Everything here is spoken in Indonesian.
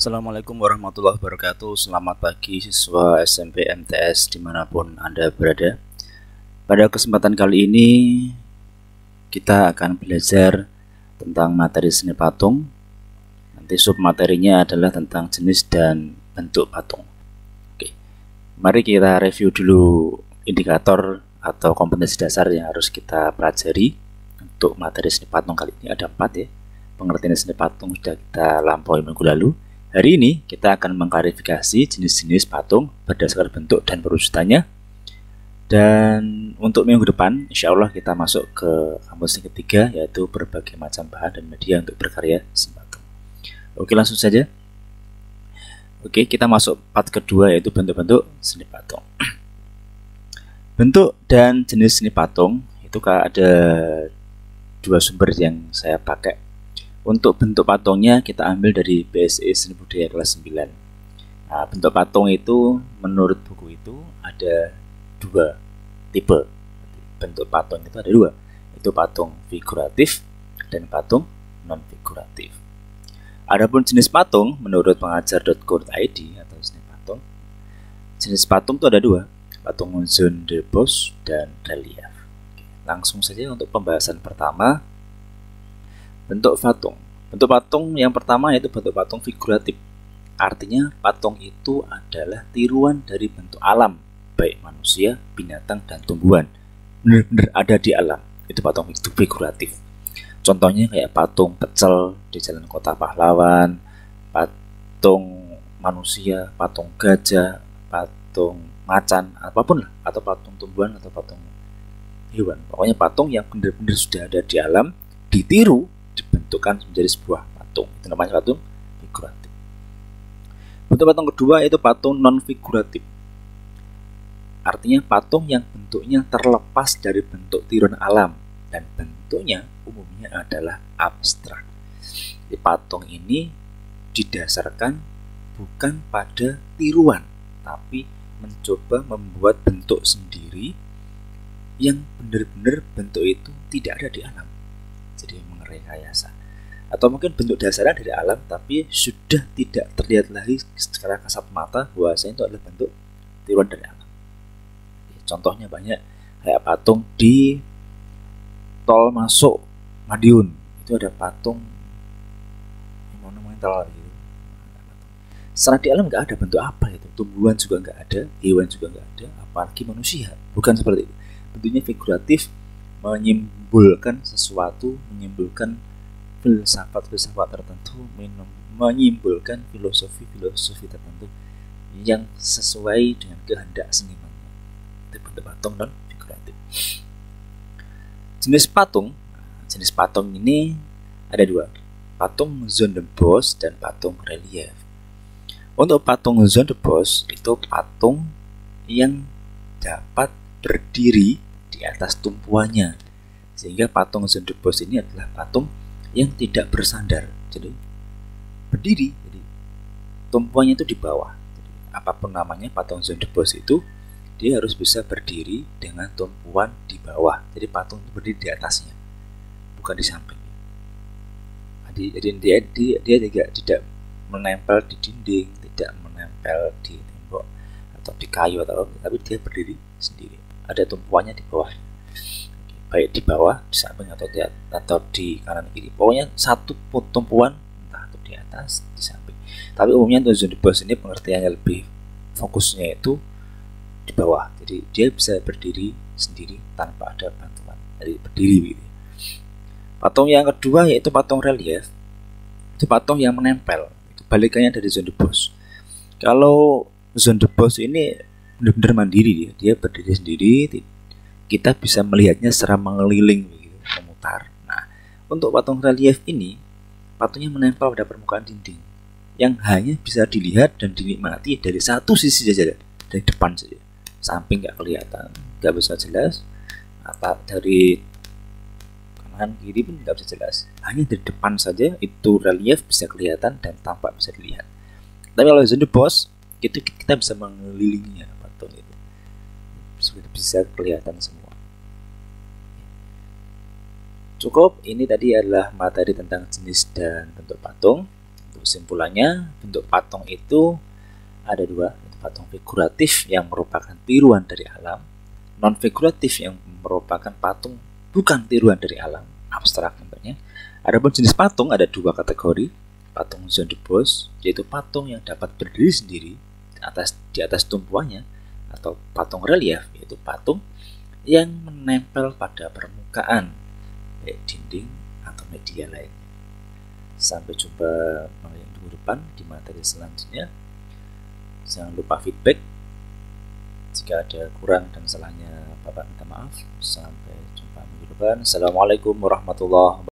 Assalamualaikum warahmatullahi wabarakatuh. Selamat pagi siswa SMP MTS dimanapun Anda berada. Pada kesempatan kali ini kita akan belajar tentang materi seni patung. Nanti submaterinya adalah tentang jenis dan bentuk patung. Oke, mari kita review dulu indikator atau kompetensi dasar yang harus kita pelajari untuk materi seni patung kali ini. Ada 4 ya. Pengertian seni patung sudah kita lampaui minggu lalu. Hari ini kita akan mengklarifikasi jenis-jenis patung berdasarkan bentuk dan perwujudannya. Dan untuk minggu depan, insya Allah kita masuk ke kamus yang ketiga, yaitu berbagai macam bahan dan media untuk berkarya seni patung. Oke, langsung saja. Oke, kita masuk part kedua, yaitu bentuk-bentuk seni patung. Bentuk dan jenis seni patung itu ada dua sumber yang saya pakai. Untuk bentuk patungnya kita ambil dari BSI Seni Budaya kelas 9. Nah, bentuk patung itu menurut buku itu ada dua tipe. Bentuk patung itu ada dua, itu patung figuratif dan patung non figuratif. Adapun jenis patung menurut pengajar.co.id atau seni patung, jenis patung itu ada dua, patung zone de Bos dan relief. Oke, langsung saja untuk pembahasan pertama. Bentuk patung. Bentuk patung yang pertama yaitu bentuk patung figuratif. Artinya patung itu adalah tiruan dari bentuk alam, baik manusia, binatang, dan tumbuhan. Benar-benar ada di alam. Itu patung figuratif. Contohnya kayak patung pecel di Jalan Kota Pahlawan, patung manusia, patung gajah, patung macan, apapun lah, atau patung tumbuhan atau patung hewan. Pokoknya patung yang benar-benar sudah ada di alam, ditiru, dibentukkan menjadi sebuah patung. Itu namanya patung figuratif. Bentuk patung kedua yaitu patung non figuratif. Artinya patung yang bentuknya terlepas dari bentuk tiruan alam dan bentuknya umumnya adalah abstrak. Jadi patung ini didasarkan bukan pada tiruan, tapi mencoba membuat bentuk sendiri yang benar-benar bentuk itu tidak ada di alam. Jadi rekayasa, atau mungkin bentuk dasarnya dari alam tapi sudah tidak terlihat lagi secara kasat mata bahwasanya itu adalah bentuk tiruan dari alam. Contohnya banyak, kayak patung di tol masuk Madiun, itu ada patung monumental gitu. Secara di alam nggak ada bentuk apa itu, tumbuhan juga nggak ada, hewan juga nggak ada, apalagi manusia, bukan seperti itu. Bentuknya figuratif, menyimpulkan sesuatu, menyimpulkan filsafat-filsafat tertentu, menyimpulkan filosofi-filosofi tertentu yang sesuai dengan kehendak senimannya. Itu bentuk patung non figuratif. Jenis patung ini ada dua, patung zone de Bos dan patung relief. Untuk patung zone de Bos itu patung yang dapat berdiri di atas tumpuannya, sehingga patung zone de Bos ini adalah patung yang tidak bersandar, jadi berdiri, jadi tumpuannya itu di bawah. Jadi, apapun namanya patung zone de Bos itu dia harus bisa berdiri dengan tumpuan di bawah, jadi patung itu berdiri di atasnya, bukan di samping. Jadi dia tidak menempel di dinding, tidak menempel di tembok atau di kayu tapi dia berdiri sendiri, ada tumpuannya di bawah, baik di bawah, di samping atau di kanan kiri. Pokoknya satu tumpuan, entah itu di atas, di samping. Tapi umumnya untuk zone de Bos ini pengertiannya lebih fokusnya itu di bawah. Jadi dia bisa berdiri sendiri tanpa ada bantuan, jadi berdiri gitu. Patung yang kedua yaitu patung relief. Itu patung yang menempel. Kebalikannya dari zone de Bos. Kalau zone de Bos ini benar-benar mandiri, dia berdiri sendiri, kita bisa melihatnya secara mengeliling begitu, memutar. Nah, untuk patung relief ini patungnya menempel pada permukaan dinding yang hanya bisa dilihat dan dinikmati dari satu sisi saja, dari depan saja, samping nggak kelihatan, nggak bisa jelas, apa dari kanan kiri pun nggak bisa jelas, hanya dari depan saja itu relief bisa kelihatan dan tampak bisa dilihat. Tapi kalau zone de Bos itu kita bisa mengelilinginya, patung itu bisa kelihatan semua. Cukup, ini tadi adalah materi tentang jenis dan bentuk patung. Kesimpulannya, bentuk patung itu ada dua, patung figuratif yang merupakan tiruan dari alam, non figuratif yang merupakan patung bukan tiruan dari alam, abstrak bentuknya. Adapun jenis patung ada dua kategori, patung Jean de Bos, yaitu patung yang dapat berdiri sendiri di atas tumpuannya, atau patung relief, yaitu patung yang menempel pada permukaan, baik dinding atau media lainnya. Sampai jumpa minggu depan di materi selanjutnya. Jangan lupa feedback. Jika ada kurang dan salahnya, Bapak minta maaf. Sampai jumpa minggu depan. Assalamualaikum warahmatullahi wabarakatuh.